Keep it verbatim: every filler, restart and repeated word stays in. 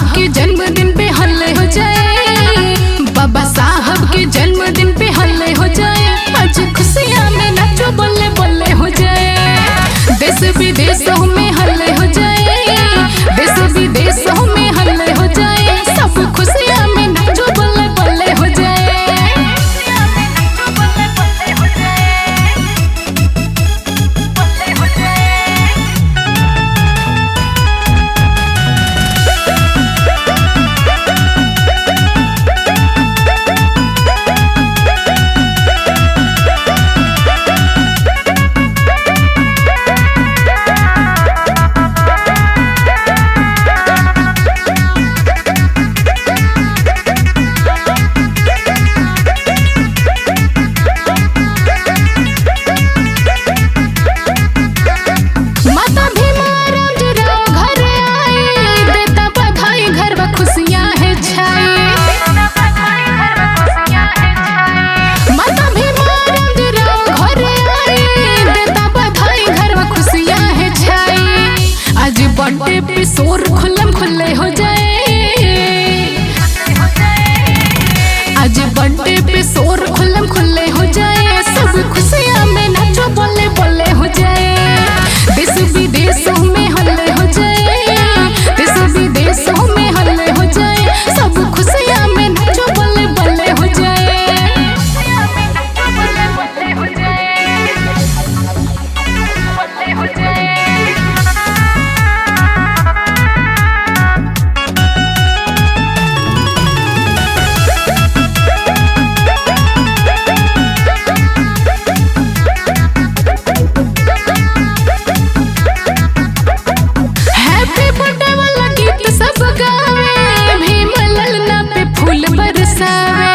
के जन्मदिन पे हल्ले हो जाए, बाबा साहब के जन्मदिन पे हल्ले हो जाए। आज खुशियाँ में नाचो बल्ले बल्ले हो जाए, देश विदेशों में हल्ले हो जाए, देश विदेशों में हल्ले हो जाए। सब खुशियाँ में नाचो बल्ले बल्ले हो जाए। बर्थडे पे शोर खुल्लम खुल्ले हो जाए, आज बर्थडे पे शोर खुल्लम खुल्ले हो जाए। सब खुशियाँ में नाचो बल्ले बल्ले हो जाए, देश विदेशों में हल्ले हो जाए, देश विदेशों में हल्ले हो जाए। सब खुशियाँ में नाचो बल्ले बल्ले हो जाए। सब गावे भीम ललना पे फूल बरसावे।